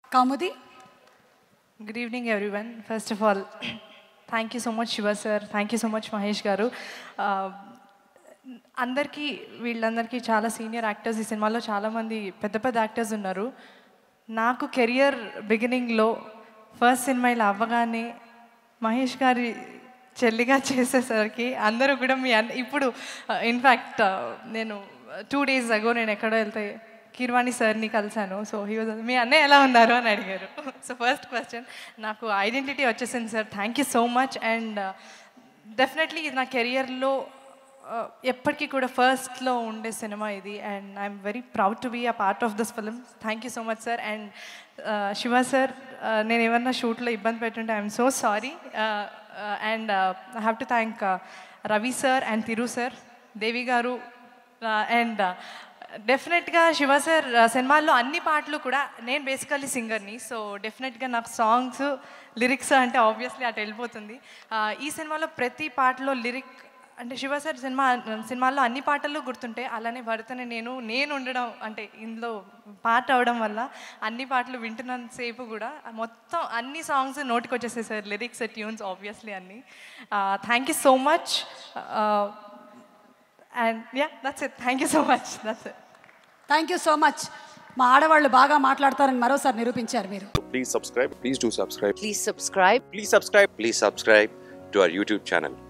Kamudi. Good evening, everyone. First of all, thank you so much, Shiva sir. Thank you so much, Mahesh garu. అందరికీ వీళ్ళందరికీ చాలా senior actors ఈ సినిమాలో చాలామంది పెద్ద పెద్ద యాక్టర్స్ ఉన్నారు. నాకు కెరియర్ బిగినింగ్లో ఫస్ట్ సినిమా ఇలా అవ్వగానే మహేష్ గారి చెల్లిగా చేసేసరికి అందరూ కూడా ఇప్పుడు ఇన్ఫ్యాక్ట్ నేను 2 days ago నేను ఎక్కడో వెళ్తే కీర్వాణి సార్ని కలిశాను. సో హీ వాజ్ మీ అన్నయ్య ఎలా ఉన్నారు అని అడిగారు. సో ఫస్ట్ క్వశ్చన్ నాకు ఐడెంటిటీ వచ్చేసింది sir. Thank you so much. And definitely ఇది నా కెరియర్లో ఎప్పటికీ కూడా ఫస్ట్లో ఉండే సినిమా ఇది. And I'm very proud to be a part of this film. Thank you so much sir. And Shiva sir, నేను ఏమన్నా షూట్లో ఇబ్బంది పెట్టుంటే I'm so sorry. And I have to thank Ravi sir and Thiru sir, Devi గారు. అండ్ డెఫినెట్గా Shiva sir సినిమాల్లో అన్ని పాటలు కూడా, నేను బేసికల్లీ సింగర్ని, సో డెఫినెట్గా నాకు సాంగ్స్ లిరిక్స్ అంటే ఆబ్వియస్లీ అటు వెళ్ళిపోతుంది. ఈ సినిమాలో ప్రతి పాటలో లిరిక్ అంటే శివ సార్ సినిమాల్లో అన్ని పాటలు గుర్తుంటాయి. అలానే భరతని నేను ఉండడం అంటే ఇందులో పాట అవడం వల్ల అన్ని పాటలు వింటున్నంతసేపు కూడా మొత్తం అన్ని సాంగ్స్ నోటికి వచ్చేసాయి సార్, లిరిక్స్ ట్యూన్స్ ఆబ్వియస్లీ అన్నీ. Thank you so much. And yeah, that's it. Thank you so much. That's it. Thank you so much. మా ఆడవాళ్ళు బాగా మాట్లాడతారని మరోసారి నిరూపించారు మీరు. Please subscribe. Please do subscribe. Please subscribe. Please subscribe. Please subscribe to our YouTube channel.